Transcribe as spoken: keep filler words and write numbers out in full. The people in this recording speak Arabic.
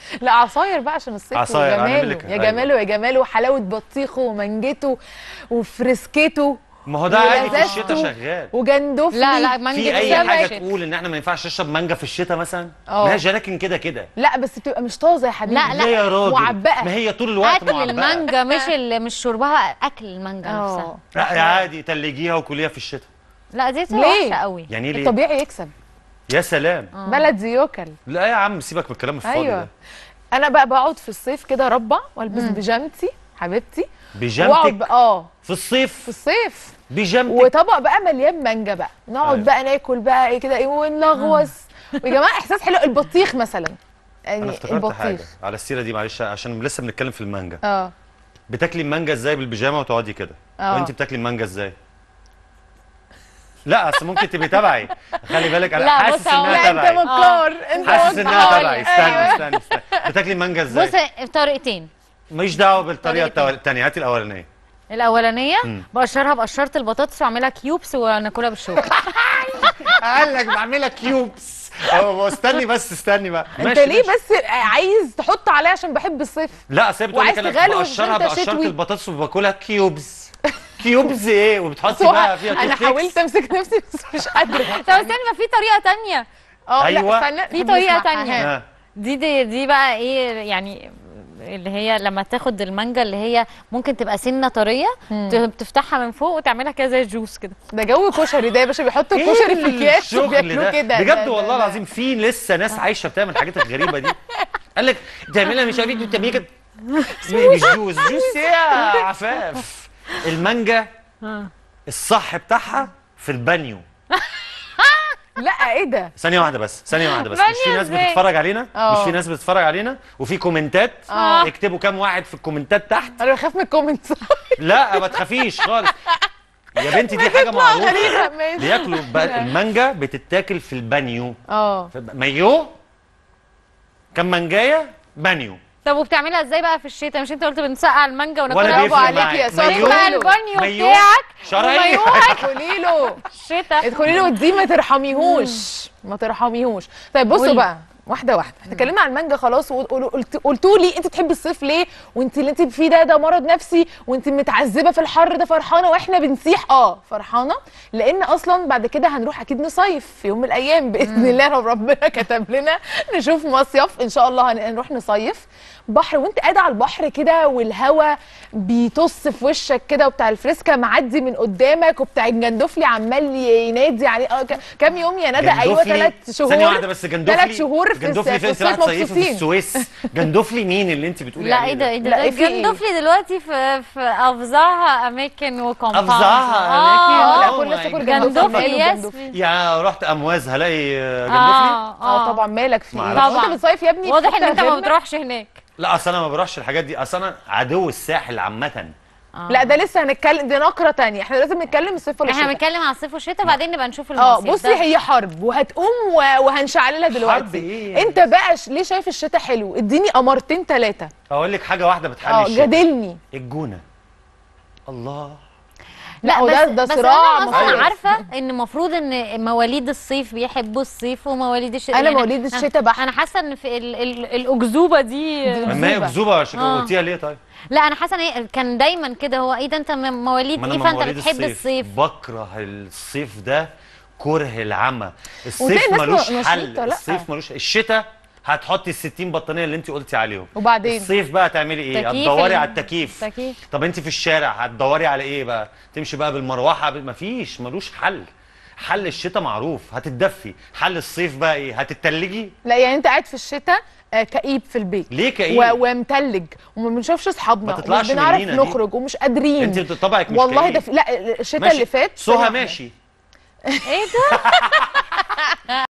لا عصاير بقى عشان الصيف عصاير وجماله يا جماله يا جماله وحلاوه بطيخه ومانجته وفريسكته. ما هو ده عادي في الشتاء شغال. وجندفلي. لا لا مانجا في اي حاجه تقول ان احنا ما ينفعش نشرب مانجا في الشتاء مثلا؟ ما هي جلاكن كده كده. لا بس بتبقى مش طازه يا حبيبي. لا لا يا راجل معبقه. ما هي طول الوقت اكل معبقه. المانجا مش مش شربها، اكل المانجا نفسها. لا عادي تلجيها وكليها في الشتاء. لا دي بتبقى وحشه قوي. يعني ليه؟ الطبيعي يكسب. يا سلام. آه. بلدي يوكل. لا يا عم سيبك من الكلام الفاضي أيوة. ده. انا بقى بقعد في الصيف كده اربع والبس بيجامتي حبيبتي. بيجامتك؟ اه في الصيف؟ في الصيف بيجامتك. وطبق بقى مليان مانجا بقى، نقعد أيوة. بقى ناكل بقى ايه كده ايه ونلغوص. ويا جماعه احساس حلو. البطيخ مثلا يعني انا افتكرت البطيخ. حاجه على السيره دي معلش عشان لسه بنتكلم في المانجا. اه بتاكلي المانجا ازاي بالبيجامه وتقعدي كده؟ اه وانت بتاكلي المانجا ازاي؟ لا اصل ممكن تبقي تبعي، خلي بالك انا حاسس انها تبعي. انت مكار انت حاسس انها تبعي. استني استني استني بتاكلي المانجا ازاي؟ بص طريقتين، ماليش دعوه بالطريقه الثانيه، هاتي الاولانيه. الاولانيه بقشرها بقشره البطاطس واعملها كيوبس وناكلها بالشوكه. قال لك بعملها كيوبس. اه استني بس استني بقى. انت ليه بس عايز تحط عليها عشان بحب الصيف؟ لا اصل بتقول لك انا بقشرها بقشره البطاطس وباكلها كيوبس. كيوبز ايه وبتحطي بقى فيها انا حاولت امسك نفسي بس مش قادره. طب استني ما في طريقه ثانيه. اه أيوة. لا في طريقه ثانيه. دي دي دي بقى ايه يعني اللي هي لما تاخد المانجا اللي هي ممكن تبقى سنه طريه بتفتحها من فوق وتعملها كده زي الجوس كده. ده جو كشري ده يا باشا، بيحطوا الكشري في اكياس وبياكلوه كده بجد والله العظيم. في لسه ناس عايشه بتعمل الحاجات الغريبه دي. قال لك تعملها مش عارف ايه تعملها مش جوس. جوس ايه يا عفاف؟ المانجا الصح بتاعها في البانيو. لا ايه ده؟ ثانية واحدة بس، ثانية واحدة بس. مش في ناس بتتفرج علينا؟ أوه. مش في ناس بتتفرج علينا؟ وفي كومنتات؟ اه اكتبوا كام واحد في الكومنتات تحت. انا بخاف من الكومنتس. لا ما تخافيش خالص. يا بنتي دي حاجة معروفة. بياكلوا المانجا بتتاكل في البانيو. اه مايو كام مانجاية بانيو. طب وبتعملها ازاي بقى في الشتاء؟ مش انت قلت بنسقع المانجا وناكلها؟ برافو عليكي يا ساره. بقى البانيو بتاعك شرعي. ادخلي له الشتاء، ادخلي له ودي ما ترحميهوش ما ترحميهوش. طيب بصوا بقى واحده واحده، احنا اتكلمنا عن المانجا خلاص وقلتوا لي انت بتحبي الصيف ليه وانت اللي انت فيه ده ده مرض نفسي وانت متعذبه في الحر ده فرحانه واحنا بنسيح. اه فرحانه لان اصلا بعد كده هنروح اكيد نصيف في يوم من الايام باذن الله لو ربنا كتب لنا نشوف مصيف ان شاء الله هنروح نصيف بحر. وانت قاعده على البحر كده والهواء بيطص في وشك كده وبتاع الفريسكا معدي من قدامك وبتاع الجندفلي عمال ينادي عليه. اه كام يوم يا ندى؟ ايوه ثلاث شهور. ثانيه واحده بس. جندفلي ثلاث شهور في جندفلي فين؟ راح تصيفي في السويس. جندفلي مين اللي انت بتقولي عليه؟ لا ايه ده ايه ده؟ جندفلي دلوقتي في في افظعها اماكن وكومباوند. افظعها اماكن؟ لا كل الناس تقول جندفلي. يا رحت امواز هلاقي جندفلي. اه طبعا مالك في ايه؟ طبعا انت بتصيف يا ابني؟ واضح ان انت ما بتروحش هناك. لا اصل انا ما بروحش الحاجات دي، اصل انا عدو الساحل عامه. آه. لا ده لسه هنتكلم، دي نقره ثانيه. احنا لازم نتكلم الصيف ولا الشتاء؟ احنا بنتكلم على الصيف والشتاء بعدين نبقى نشوف المصيف. اه بصي هي حرب وهتقوم وهنشعللها دلوقتي. حرب ايه؟ انت بقى ليه شايف الشتاء حلو؟ اديني قمرتين ثلاثه. اقول لك حاجه واحده بتحلي الشتاء. اه جادلني. الجونه. الله. لا وده ده صراع. بس انا عارفه ان المفروض ان مواليد الصيف بيحبوا الصيف ومواليد الشتاء. انا مواليد الشتاء بقى. انا حاسه ان في ال ال الاكذوبه دي. ما هي اكذوبه عشان قلتيها ليه طيب؟ لا انا حاسه ان كان دايما كده. هو ايه ده انت مواليد ايه فانت بتحب الصيف؟ بكره الصيف ده كره العمى. الصيف ملوش حل. الصيف ملوش. الشتاء هتحطي ال ستين بطانيه اللي انت قلتي عليهم. وبعدين الصيف بقى هتعملي ايه؟ هتدوري على التكييف. تكييف. طب انت في الشارع هتدوري على ايه بقى؟ تمشي بقى بالمروحه. مفيش ملوش حل. حل الشتاء معروف هتتدفي. حل الصيف بقى ايه؟ هتتلجي. لا يعني انت قاعد في الشتاء كئيب في البيت. ليه كئيب؟ ومتلج وما بنشوفش اصحابنا ومش بنعرف نخرج ومش قادرين. انت طبعك مش والله كئيب. ده لا الشتاء اللي فات سهى ماشي. ايه ده؟